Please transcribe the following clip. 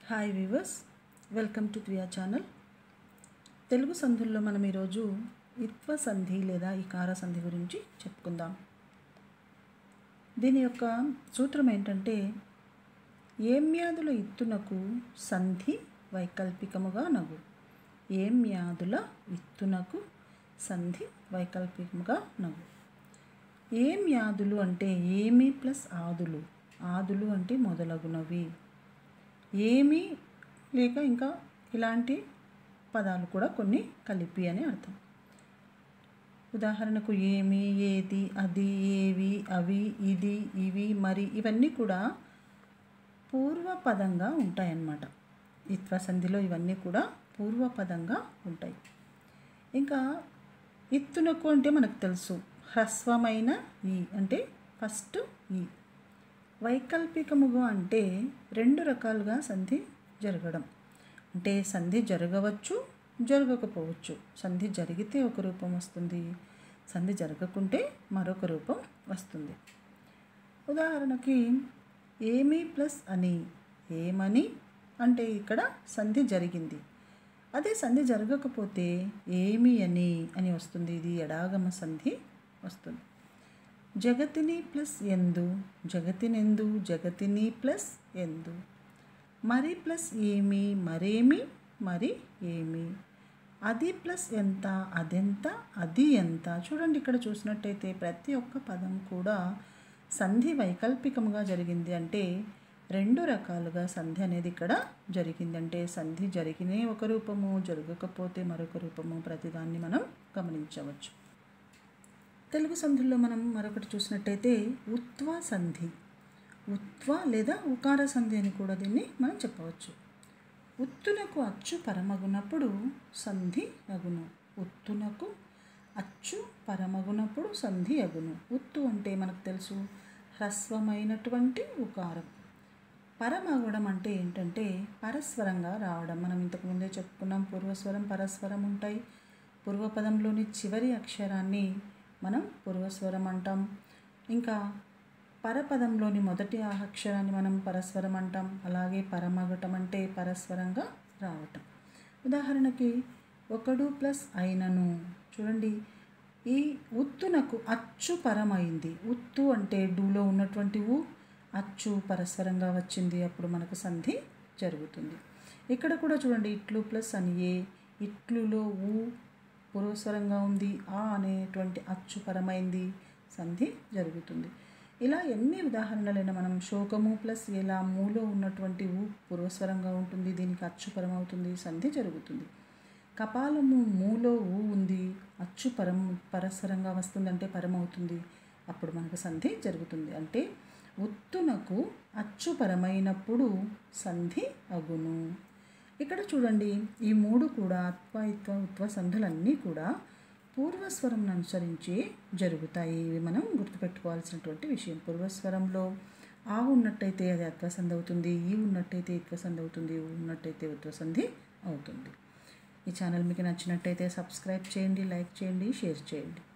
Hi viewers, welcome to Priya channel. Telugu సంధుల్లో మనం ఈరోజు ఇత్వ సంధి లేదా ఇకార సంధి గురించి చెప్పుకుందాం. దీని యొక్క సూత్రం ఏంటంటే, ఏమ్యాదుల ఇత్తునకు సంధి వైకల్పికముగా నగు. ఏమ్యాదుల ఇత్తునకు సంధి వైకల్పికముగా నగు. ఏమ్యాదులు అంటే ఏమి ప్లస్ ఆదులు. ఆదులు అంటే మొదలగునవి. ఏమి లేక ఇంకా ఇలాంటి పదాలు కూడా కొన్ని కలిపి అని అర్థం. ఉదాహరణకు ఏమి, ఏది, అది, ఏవి, అవి, ఇది, ఇవి, మరి ఇవన్నీ కూడా పూర్వపదంగా ఉంటాయన్నమాట. ఇత్వ సంధిలో ఇవన్నీ కూడా పూర్వపదంగా ఉంటాయి. ఇంకా ఇత్తునకు అంటే మనకు తెలుసు, హ్రస్వమైన ఈ అంటే ఫస్ట్ ఈ. వైకల్పికముగా అంటే రెండు రకాలుగా సంధి జరగడం. అంటే సంధి జరగవచ్చు, జరగకపోవచ్చు. సంధి జరిగితే ఒక రూపం వస్తుంది, సంధి జరగకుంటే మరొక రూపం వస్తుంది. ఉదాహరణకి ఏమి ప్లస్ అని. ఏమని అంటే ఇక్కడ సంధి జరిగింది. అదే సంధి జరగకపోతే ఏమి అని వస్తుంది. ఇది ఎడాగమ సంధి వస్తుంది. జగతిని ప్లస్ ఎందు. జగతినెందు. జగతిని ప్లస్ ఎందు. మరి ప్లస్ ఏమి. మరేమి. మరి ఏమి. అది ప్లస్ ఎంత. అదెంత. అది ఎంత. చూడండి, ఇక్కడ చూసినట్టయితే ప్రతి ఒక్క పదం కూడా సంధి వైకల్పికముగా జరిగింది. అంటే రెండు రకాలుగా సంధి అనేది ఇక్కడ జరిగింది. అంటే సంధి జరిగినే ఒక రూపము, జరగకపోతే మరొక రూపము. ప్రతిదాన్ని మనం గమనించవచ్చు. తెలుగు సంధుల్లో మనం మరొకటి చూసినట్టయితే ఉత్వ సంధి. ఉత్వ లేదా ఉకార సంధి అని కూడా దీన్ని మనం చెప్పవచ్చు. ఉత్తునకు అచ్చు పరమగునప్పుడు సంధి అగును. ఉత్తునకు అచ్చు పరమగునప్పుడు సంధి అగును. ఉత్తు అంటే మనకు తెలుసు, హ్రస్వమైనటువంటి ఉకారం. పరమగడం అంటే ఏంటంటే పరస్వరంగా రావడం. మనం ఇంతకుముందే చెప్పుకున్నాం, పూర్వస్వరం పరస్వరం ఉంటాయి. పూర్వపదంలోని చివరి అక్షరాన్ని మనం పూర్వస్వరం అంటాం. ఇంకా పరపదంలోని మొదటి అక్షరాన్ని మనం పరస్వరం అంటాం. అలాగే పరమగటం అంటే పరస్వరంగా రావటం. ఉదాహరణకి ఒకడు ప్లస్ అయినను. చూడండి, ఈ ఉత్తునకు అచ్చు పరమైంది. ఉత్తు అంటే డూలో ఉన్నటువంటి ఊ, అచ్చు పరస్వరంగా వచ్చింది. అప్పుడు మనకు సంధి జరుగుతుంది. ఇక్కడ కూడా చూడండి, ఇట్లు ప్లస్ అని ఏ. ఇట్లులో ఊ పూర్వస్వరంగా ఉంది. ఆ అనేటువంటి అచ్చు పరమైంది, సంధి జరుగుతుంది. ఇలా ఎన్ని ఉదాహరణలైనా మనం శోకము ప్లస్ ఎలా మూలో ఉన్నటువంటి ఊ పూర్వస్వరంగా ఉంటుంది, దీనికి అచ్చు పరమవుతుంది, సంధి జరుగుతుంది. కపాలము మూలో ఊ ఉంది, అచ్చు పరస్వరంగా వస్తుంది అంటే పరమవుతుంది, అప్పుడు మనకు సంధి జరుగుతుంది. అంటే ఉత్తునకు అచ్చు పరమైనప్పుడు సంధి అగును. ఇక్కడ చూడండి, ఈ మూడు కూడా అత్వ, ఇత్వ, ఉత్వ సంధులన్నీ కూడా పూర్వస్వరం అనుసరించి జరుగుతాయి. ఇవి మనం గుర్తుపెట్టుకోవాల్సినటువంటి విషయం. పూర్వస్వరంలో ఆ ఉన్నట్టయితే అది అత్వ సంధి అవుతుంది, ఈ ఉన్నట్టయితే ఇత్వ సంధి అవుతుంది, ఊ ఉన్నట్టయితే ఉత్వ సంధి అవుతుంది. ఈ ఛానల్ మీకు నచ్చినట్టయితే సబ్స్క్రైబ్ చేయండి, లైక్ చేయండి, షేర్ చేయండి.